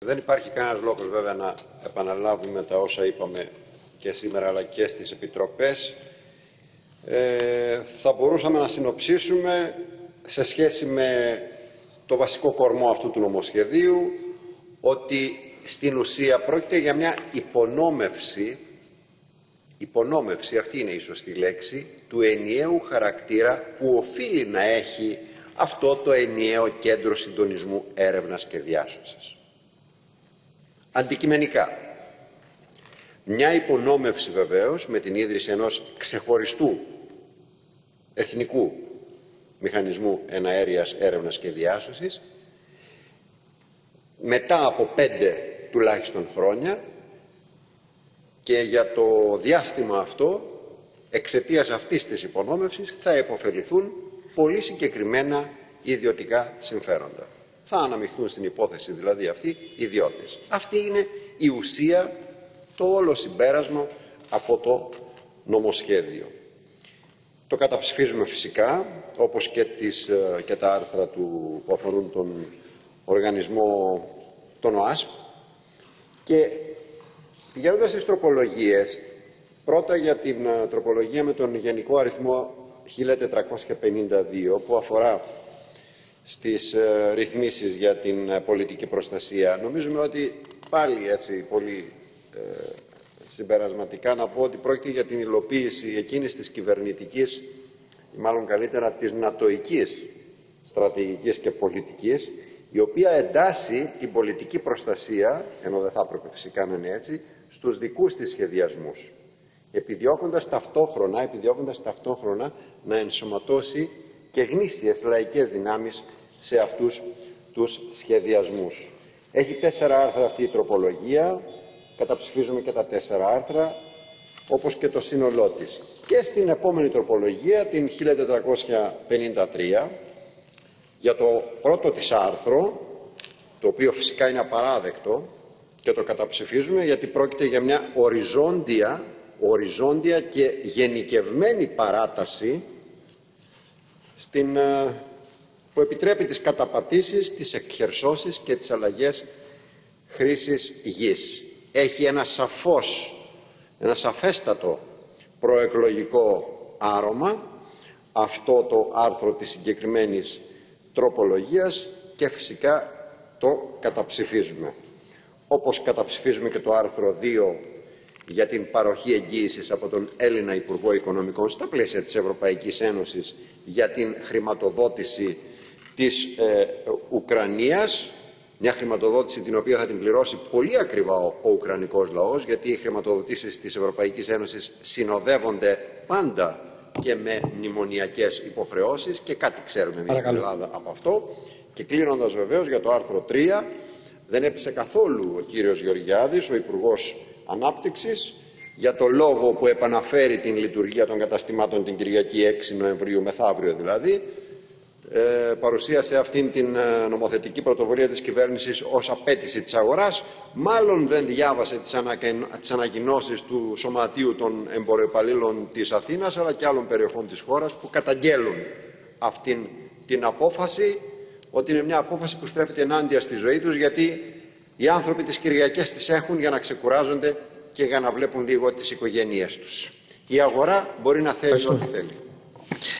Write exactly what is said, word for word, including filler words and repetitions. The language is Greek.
Δεν υπάρχει κανένας λόγος βέβαια να επαναλάβουμε τα όσα είπαμε και σήμερα αλλά και στις επιτροπές. Ε, θα μπορούσαμε να συνοψίσουμε σε σχέση με το βασικό κορμό αυτού του νομοσχεδίου ότι στην ουσία πρόκειται για μια υπονόμευση, υπονόμευση, αυτή είναι η σωστή λέξη, του ενιαίου χαρακτήρα που οφείλει να έχει αυτό το ενιαίο κέντρο συντονισμού έρευνας και διάσωσης. Αντικειμενικά, μια υπονόμευση βεβαίως με την ίδρυση ενός ξεχωριστού εθνικού μηχανισμού εναέριας έρευνας και διάσωσης μετά από πέντε τουλάχιστον χρόνια, και για το διάστημα αυτό εξαιτίας αυτής της υπονόμευσης θα επωφεληθούν πολύ συγκεκριμένα ιδιωτικά συμφέροντα. Θα αναμειχθούν στην υπόθεση δηλαδή αυτοί ιδιώτες. Αυτή είναι η ουσία, το όλο συμπέρασμα από το νομοσχέδιο. Το καταψηφίζουμε φυσικά, όπως και, τις, και τα άρθρα του, που αφορούν τον οργανισμό, τον ΟΑΣΠ. Και πηγαίνοντας στις τροπολογίες, πρώτα για την τροπολογία με τον γενικό αριθμό χίλια τετρακόσια πενήντα δύο που αφορά στις ε, ρυθμίσεις για την ε, πολιτική προστασία, νομίζουμε ότι πάλι έτσι πολύ ε, συμπερασματικά να πω ότι πρόκειται για την υλοποίηση εκείνης της κυβερνητικής ή μάλλον καλύτερα της νατοικής στρατηγικής και πολιτικής, η οποία εντάσσει την πολιτική προστασία, ενώ δεν θα έπρεπε φυσικά να είναι έτσι, στους δικούς της σχεδιασμούς, επιδιώκοντας ταυτόχρονα, επιδιώκοντας ταυτόχρονα να ενσωματώσει και γνήσιες λαϊκές δυνάμεις σε αυτούς τους σχεδιασμούς. Έχει τέσσερα άρθρα αυτή η τροπολογία, καταψηφίζουμε και τα τέσσερα άρθρα, όπως και το σύνολό της. Και στην επόμενη τροπολογία, την χίλια τετρακόσια πενήντα τρία, για το πρώτο της άρθρο, το οποίο φυσικά είναι απαράδεκτο και το καταψηφίζουμε γιατί πρόκειται για μια οριζόντια, οριζόντια και γενικευμένη παράταση στην, που επιτρέπει τις καταπατήσεις, τις εκχερσώσεις και τις αλλαγές χρήσης γης. Έχει ένα σαφώς, ένα σαφέστατο προεκλογικό άρωμα αυτό το άρθρο της συγκεκριμένης τροπολογίας και φυσικά το καταψηφίζουμε. Όπως καταψηφίζουμε και το άρθρο δύο για την παροχή εγγύησης από τον Έλληνα Υπουργό Οικονομικών στα πλαίσια της Ευρωπαϊκής Ένωσης για την χρηματοδότηση της ε, Ουκρανίας, μια χρηματοδότηση την οποία θα την πληρώσει πολύ ακριβά ο, ο Ουκρανικός λαός, γιατί οι χρηματοδοτήσεις της Ευρωπαϊκής Ένωσης συνοδεύονται πάντα και με μνημονιακές υποχρεώσεις και κάτι ξέρουμε εμείς στην Ελλάδα από αυτό. Και κλείνοντας βεβαίως για το άρθρο τρία, δεν έπεισε καθόλου ο κύριος Γεωργιάδης, ο Υπουργός Ανάπτυξης, για το λόγο που επαναφέρει την λειτουργία των καταστημάτων την Κυριακή έξι Νοεμβρίου, μεθαύριο δηλαδή, ε, παρουσίασε αυτήν την ε, νομοθετική πρωτοβουλία της κυβέρνησης ως απέτηση της αγοράς. Μάλλον δεν διάβασε τις, ανακα... τις ανακοινώσεις του Σωματείου των Εμποροϊπαλλήλων της Αθήνας αλλά και άλλων περιοχών της χώρας που καταγγέλουν αυτήν την απόφαση, ότι είναι μια απόφαση που στρέφεται ενάντια στη ζωή τους, γιατί οι άνθρωποι τις Κυριακές τις έχουν για να ξεκουράζονται και για να βλέπουν λίγο τις οικογένειές τους. Η αγορά μπορεί να θέλει ό,τι θέλει.